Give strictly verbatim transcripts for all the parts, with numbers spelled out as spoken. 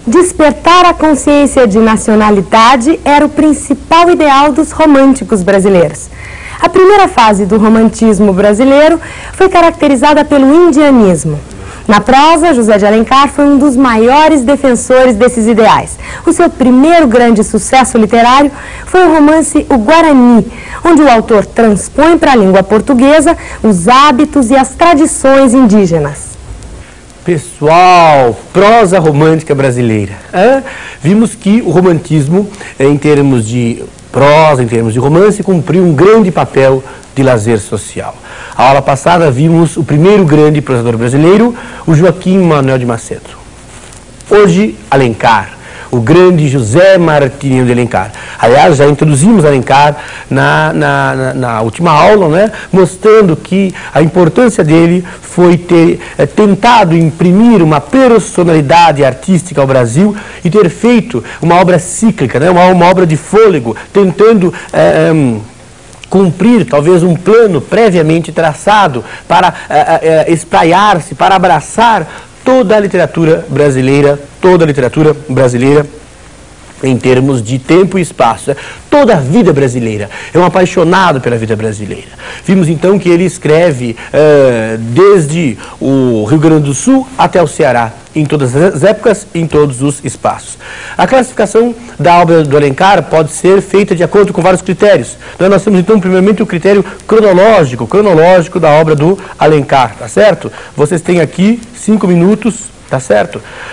Despertar a consciência de nacionalidade era o principal ideal dos românticos brasileiros. A primeira fase do romantismo brasileiro foi caracterizada pelo indianismo. Na prosa, José de Alencar foi um dos maiores defensores desses ideais. O seu primeiro grande sucesso literário foi o romance O Guarani, onde o autor transpõe para a língua portuguesa os hábitos e as tradições indígenas. Pessoal, prosa romântica brasileira. É? Vimos que o romantismo, em termos de prosa, em termos de romance, cumpriu um grande papel de lazer social. A aula passada vimos o primeiro grande prosador brasileiro, o Joaquim Manuel de Macedo. Hoje, Alencar, o grande José Martinho de Alencar. Aliás, já introduzimos Alencar na, na, na, na última aula, né, mostrando que a importância dele foi ter é, tentado imprimir uma personalidade artística ao Brasil e ter feito uma obra cíclica, né, uma, uma obra de fôlego, tentando É, um, cumprir talvez um plano previamente traçado para é, é, espraiar-se, para abraçar toda a literatura brasileira, toda a literatura brasileira em termos de tempo e espaço, toda a vida brasileira. É um apaixonado pela vida brasileira. Vimos então que ele escreve uh, desde o Rio Grande do Sul até o Ceará, em todas as épocas, em todos os espaços. A classificação da obra do Alencar pode ser feita de acordo com vários critérios. Então, nós temos então primeiramente o critério cronológico, cronológico da obra do Alencar, tá certo? Vocês têm aqui cinco minutos, tá certo?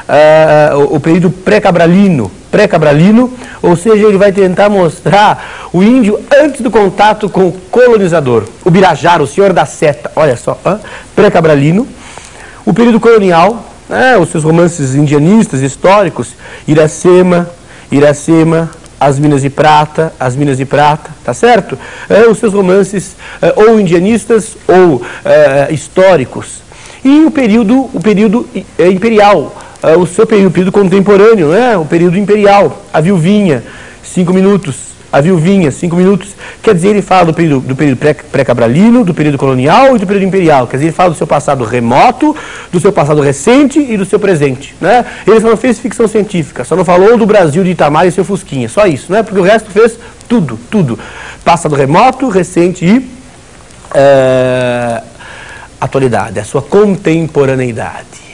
Uh, o, o período pré-cabralino, pré-cabralino, ou seja, ele vai tentar mostrar o índio antes do contato com o colonizador, o Birajara, o senhor da seta, olha só, uh, pré-cabralino. O período colonial, né, os seus romances indianistas, históricos, Iracema, Iracema, As Minas de Prata, As Minas de Prata, tá certo? É, os seus romances é, ou indianistas ou é, históricos. E o período, o período é, imperial, é, o seu período, o período contemporâneo, né, o período imperial, A Viuvinha, cinco minutos. A Viuvinha, cinco minutos, quer dizer, ele fala do período, do período pré-cabralino, do período colonial e do período imperial. Quer dizer, ele fala do seu passado remoto, do seu passado recente e do seu presente, né? Ele só não fez ficção científica, só não falou do Brasil de Itamar e seu Fusquinha, só isso, né? Porque o resto fez tudo, tudo. Passado remoto, recente e é, atualidade, a sua contemporaneidade.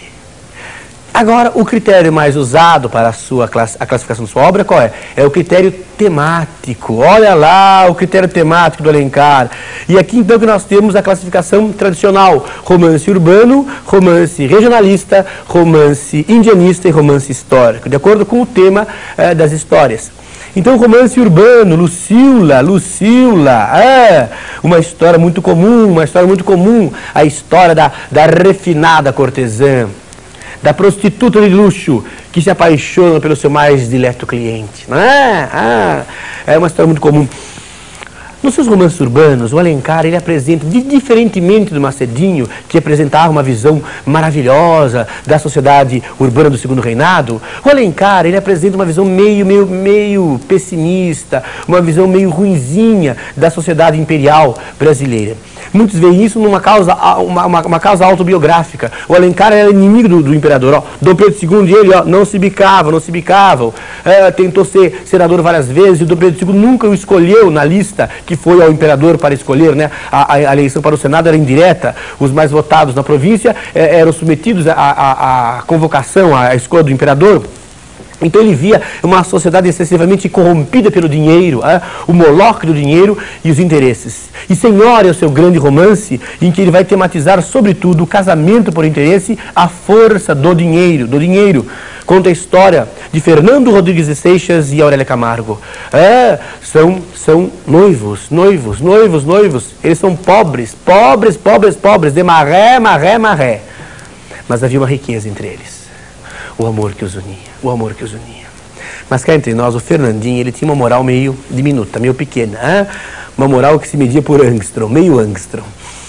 Agora, o critério mais usado para a, sua class a classificação da sua obra, qual é? É o critério temático. Olha lá o critério temático do Alencar. E aqui, então, que nós temos a classificação tradicional. Romance urbano, romance regionalista, romance indianista e romance histórico, de acordo com o tema eh, das histórias. Então, romance urbano, Lucila, Lucila, é uma história muito comum, uma história muito comum, a história da, da refinada cortesã, da prostituta de luxo que se apaixona pelo seu mais dileto cliente. Não é? Ah, é uma história muito comum. Nos seus romances urbanos, o Alencar, ele apresenta, diferentemente do Macedinho, que apresentava uma visão maravilhosa da sociedade urbana do Segundo Reinado, o Alencar, ele apresenta uma visão meio, meio, meio pessimista, uma visão meio ruinzinha da sociedade imperial brasileira. Muitos veem isso numa causa, uma, uma, uma causa autobiográfica. O Alencar era inimigo do, do imperador. Ó. Dom Pedro segundo e ele ó, não se bicavam, não se bicavam. É, tentou ser senador várias vezes e o Dom Pedro segundo nunca o escolheu na lista que foi ao imperador para escolher, né? A, a, a eleição para o Senado era indireta. Os mais votados na província é, eram submetidos à, à, à convocação, à escolha do imperador. Então ele via uma sociedade excessivamente corrompida pelo dinheiro, é? O moloque do dinheiro e os interesses. E Senhora é o seu grande romance, em que ele vai tematizar, sobretudo, o casamento por interesse, a força do dinheiro, do dinheiro. Conta a história de Fernando Rodrigues de Seixas e Aurélia Camargo. É, são, são noivos, noivos, noivos, noivos. Eles são pobres, pobres, pobres, pobres, de maré, maré, maré. Mas havia uma riqueza entre eles. O amor que os unia, o amor que os unia. Mas cá entre nós, o Fernandinho, ele tinha uma moral meio diminuta, meio pequena. Hein? Uma moral que se media por angstrom, meio angstrom.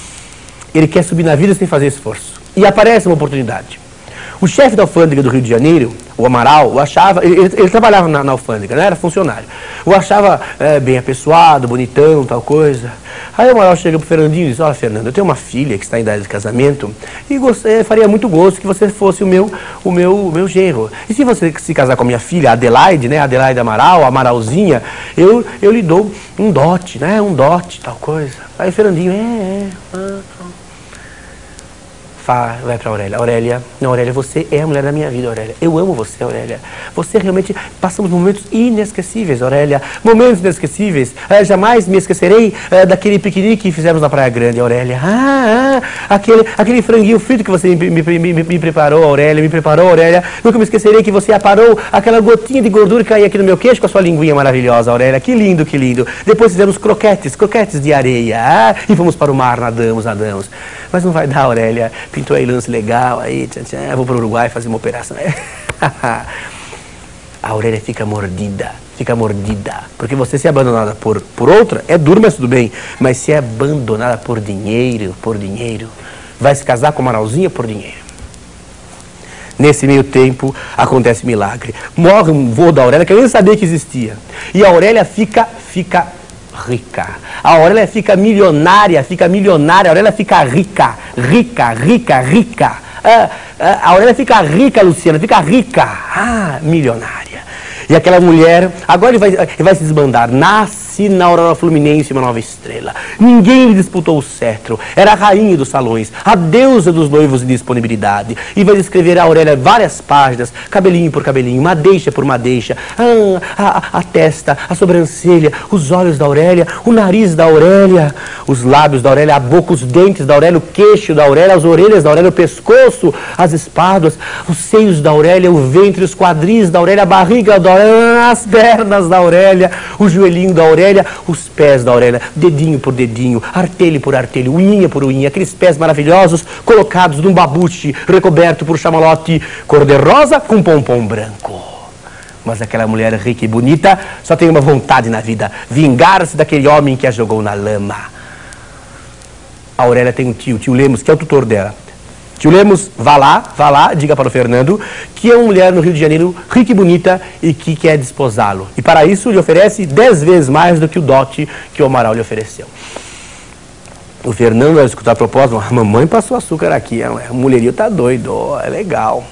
Ele quer subir na vida sem fazer esforço. E aparece uma oportunidade. O chefe da alfândega do Rio de Janeiro o Amaral, o achava, ele, ele trabalhava na, na alfândega, né? Era funcionário. O achava é, bem apessoado, bonitão, tal coisa. Aí o Amaral chega pro Fernandinho e diz, olha, Fernando, eu tenho uma filha que está em idade de casamento e gostaria, faria muito gosto que você fosse o meu, o meu, o meu genro. E se você se casar com a minha filha, Adelaide, né? Adelaide Amaral, Amaralzinha, eu, eu lhe dou um dote, né? Um dote, tal coisa. Aí o Fernandinho, é, é, ah, Fá, vai para a Aurélia. Aurélia, não, Aurélia, você é a mulher da minha vida, Aurélia. Eu amo você, Aurélia. Você realmente, passamos momentos inesquecíveis, Aurélia. Momentos inesquecíveis. É, jamais me esquecerei é, daquele piquenique que fizemos na Praia Grande, Aurélia. Ah, ah aquele, aquele franguinho frito que você me, me, me, me, me preparou, Aurélia, me preparou, Aurélia. Nunca me esquecerei que você aparou aquela gotinha de gordura que caía aqui no meu queixo com a sua linguinha maravilhosa, Aurélia. Que lindo, que lindo. Depois fizemos croquetes, croquetes de areia. Ah, e fomos para o mar, nadamos, nadamos. Mas não vai dar, Aurélia. Pintou aí lance legal, aí, tchan, tchan, vou para o Uruguai fazer uma operação. A Aurélia fica mordida, fica mordida. Porque você ser abandonada por, por outra, é duro, mas tudo bem. Mas se é abandonada por dinheiro, por dinheiro, vai se casar com uma Amaralzinha por dinheiro. Nesse meio tempo, acontece milagre. Morre um vô da Aurélia que eu nem sabia que existia. E a Aurélia fica, fica rica. A Aurélia fica milionária, fica milionária, a Aurélia fica rica, rica, rica, rica. Ah, ah, a Aurélia fica rica, Luciana, fica rica. Ah, milionária. E aquela mulher, agora ele vai, ele vai se desbandar, nasce na Aurora Fluminense uma nova estrela. Ninguém lhe disputou o cetro, era a rainha dos salões, a deusa dos noivos de disponibilidade. E vai descrever a Aurélia várias páginas, cabelinho por cabelinho, madeixa por madeixa, ah, a, a testa, a sobrancelha, os olhos da Aurélia, o nariz da Aurélia, os lábios da Aurélia, a boca, os dentes da Aurélia, o queixo da Aurélia, as orelhas da Aurélia, o pescoço, as espáduas, os seios da Aurélia, o ventre, os quadris da Aurélia, a barriga da Aurélia, as pernas da Aurélia, o joelhinho da Aurélia, os pés da Aurélia, dedinho por dedinho, artelho por artelho, unha por unha, aqueles pés maravilhosos colocados num babute recoberto por chamalote cor-de-rosa com pompom branco. Mas aquela mulher rica e bonita só tem uma vontade na vida, vingar-se daquele homem que a jogou na lama. A Aurélia tem um tio, tio Lemos, que é o tutor dela. Tio Lemos, vá lá, vá lá, diga para o Fernando que é uma mulher no Rio de Janeiro rica e bonita e que quer desposá-lo. E para isso lhe oferece dez vezes mais do que o dote que o Amaral lhe ofereceu. O Fernando vai escutar a proposta, a mamãe passou açúcar aqui, o mulherio tá doido, oh, é legal.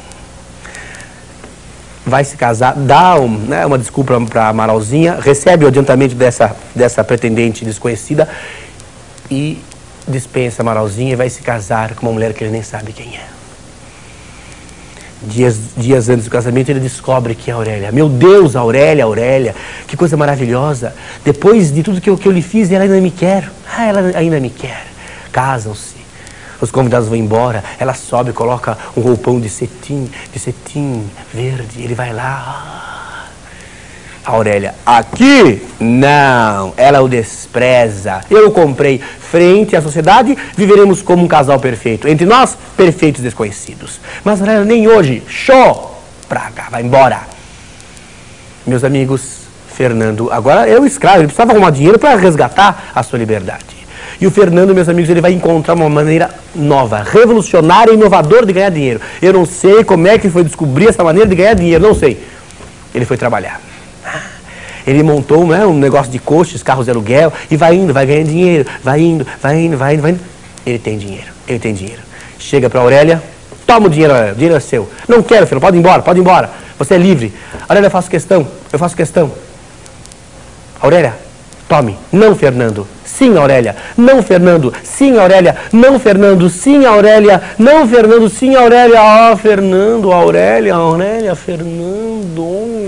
Vai se casar, dá um, né, uma desculpa para a Amaralzinha, recebe o adiantamento dessa, dessa pretendente desconhecida e dispensa a Amaralzinha e vai se casar com uma mulher que ele nem sabe quem é. Dias, dias antes do casamento ele descobre que é a Aurélia. Meu Deus, Aurélia, Aurélia, que coisa maravilhosa. Depois de tudo que eu, que eu lhe fiz, ela ainda me quer. Ah, ela ainda me quer. Casam-se. Os convidados vão embora, ela sobe, coloca um roupão de cetim, de cetim verde. Ele vai lá... A Aurélia, aqui? Não, ela o despreza. Eu o comprei. Frente à sociedade, viveremos como um casal perfeito. Entre nós, perfeitos desconhecidos. Mas Aurélia, nem hoje. Show! Praga, vai embora. Meus amigos, Fernando, agora é o escravo. Ele precisava arrumar dinheiro para resgatar a sua liberdade. E o Fernando, meus amigos, ele vai encontrar uma maneira nova, revolucionária e inovadora de ganhar dinheiro. Eu não sei como é que ele foi descobrir essa maneira de ganhar dinheiro, não sei. Ele foi trabalhar. Ele montou, né, um negócio de coches, carros de aluguel, e vai indo, vai ganhando dinheiro, vai indo, vai indo, vai indo, vai indo. Ele tem dinheiro, ele tem dinheiro. Chega para a Aurélia, toma o dinheiro, Aurélia, o dinheiro é seu. Não quero, filho, pode ir embora, pode ir embora. Você é livre. Aurélia, eu faço questão, eu faço questão. Aurélia, tome. Não, Fernando. Sim, Aurélia. Não, Fernando. Sim, Aurélia. Não, Fernando. Sim, Aurélia. Não, Fernando. Sim, Aurélia. Ah, Fernando, Aurélia, Aurélia, Fernando.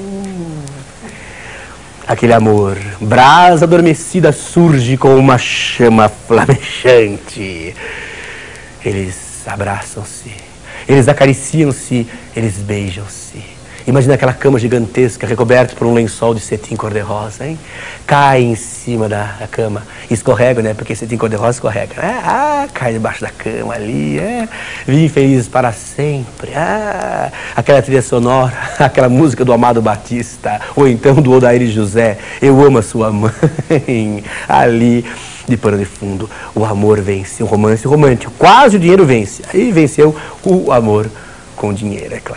Aquele amor, brasa adormecida surge com uma chama flamejante. Eles abraçam-se, eles acariciam-se, eles beijam-se. Imagina aquela cama gigantesca recoberta por um lençol de cetim cor-de-rosa, hein? Cai em cima da, da cama, escorrega, né? Porque cetim cor-de-rosa escorrega. Né? Ah, cai debaixo da cama ali, é. Vivem felizes para sempre. Ah, aquela trilha sonora, aquela música do Amado Batista, ou então do Odair José, Eu Amo a Sua Mãe, ali de pano de fundo. O amor vence, o romance romântico, quase o dinheiro vence. Aí venceu o amor com dinheiro, é claro.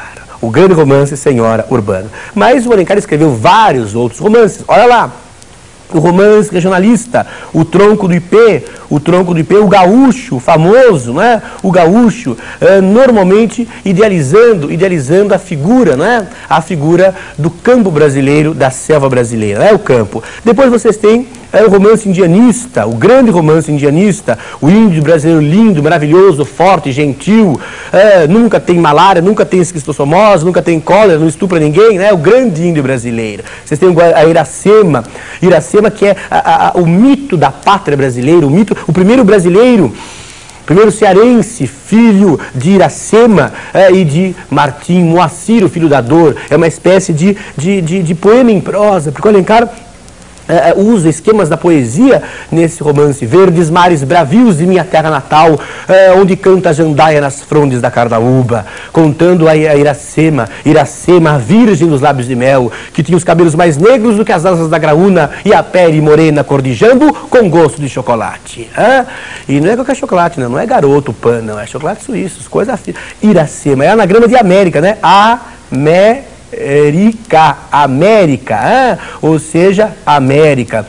o grande romance Senhora Urbana. Mas o Alencar escreveu vários outros romances. Olha lá, o romance regionalista, o Tronco do Ipê, o Tronco do Ipê, o gaúcho, famoso, né? O gaúcho, eh, normalmente idealizando, idealizando a figura, né? A figura do campo brasileiro, da selva brasileira, é, né? O campo. Depois vocês têm é, o romance indianista, o grande romance indianista, o índio brasileiro lindo, maravilhoso, forte, gentil, é, nunca tem malária, nunca tem esquistossomose, nunca tem cólera, não estupra ninguém, né? O grande índio brasileiro. Vocês têm a Iracema, Iracema que é a, a, o mito da pátria brasileira, o mito, o primeiro brasileiro, primeiro cearense, filho de Iracema é, e de Martim Moacir, o filho da dor. É uma espécie de, de, de, de poema em prosa, porque o Alencar É, usa esquemas da poesia nesse romance. Verdes mares bravios de minha terra natal, é, onde canta a jandaia nas frondes da carnaúba, contando a, a Iracema, Iracema, a virgem dos lábios de mel, que tinha os cabelos mais negros do que as asas da graúna e a pele morena cor de jambo com gosto de chocolate. É? E não é qualquer chocolate, não, não é garoto pan, não, é chocolate suíço, coisa assim. Iracema, é anagrama de América, né? América. América, América, é? Ou seja, América.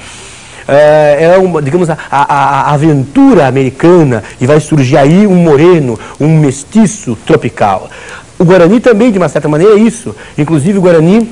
É, é uma, digamos, a, a, a aventura americana, e vai surgir aí um moreno, um mestiço tropical. O Guarani também, de uma certa maneira, é isso. Inclusive, o Guarani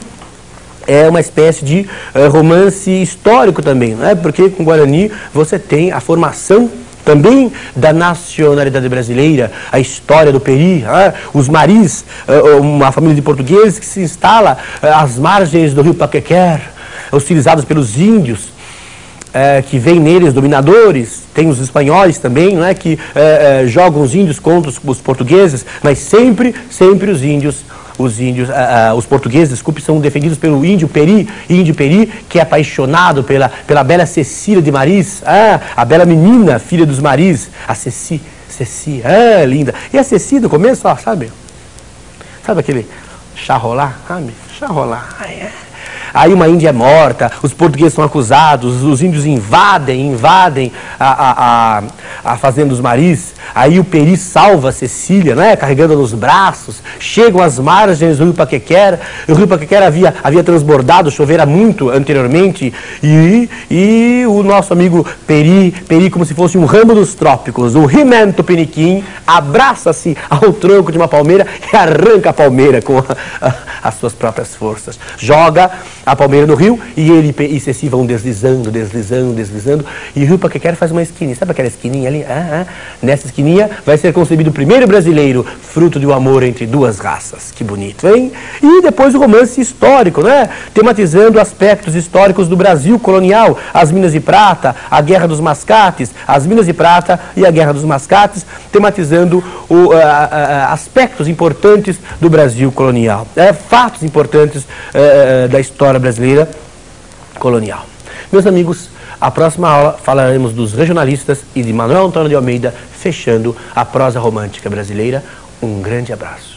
é uma espécie de uh, romance histórico também, não é? Porque com o Guarani você tem a formação também da nacionalidade brasileira, a história do Peri, ah, os maris, ah, uma família de portugueses que se instala ah, às margens do rio Paquequer, utilizados pelos índios, ah, que vêm neles dominadores, tem os espanhóis também, não é, que ah, ah, jogam os índios contra os, os portugueses, mas sempre, sempre os índios Os índios, uh, uh, os portugueses, desculpe, são defendidos pelo índio Peri, índio Peri, que é apaixonado pela, pela bela Cecília de Maris, ah, a bela menina, filha dos Maris, a Ceci, Ceci, ah, linda. E a Ceci, no começo, ó, sabe? Sabe aquele charrolar, sabe? Charrolar, ah, é. Aí uma índia é morta, os portugueses são acusados, os índios invadem, invadem a, a, a, a fazenda dos Maris. Aí o Peri salva a Cecília, né, carregando nos braços. Chegam às margens do rio Paquequer. O rio Paquequer havia, havia transbordado, chovera muito anteriormente. E, e o nosso amigo Peri, Peri como se fosse um ramo dos trópicos, o He-Man Tupiniquim, abraça-se ao tronco de uma palmeira e arranca a palmeira com a, a, as suas próprias forças. Joga a palmeira no rio e ele e Ceci vão deslizando, deslizando, deslizando. E o rio Paquequer faz uma esquininha. Sabe aquela esquininha ali? Ah, ah. Nessa esquininha vai ser concebido o primeiro brasileiro, fruto de um amor entre duas raças. Que bonito, hein? E depois o romance histórico, né? Tematizando aspectos históricos do Brasil colonial. As minas de prata, a Guerra dos Mascates, as minas de prata e a Guerra dos Mascates, tematizando o, uh, uh, aspectos importantes do Brasil colonial. É, fatos importantes uh, da história brasileira colonial. Meus amigos, a próxima aula falaremos dos regionalistas e de Manuel Antônio de Almeida, fechando a prosa romântica brasileira. Um grande abraço.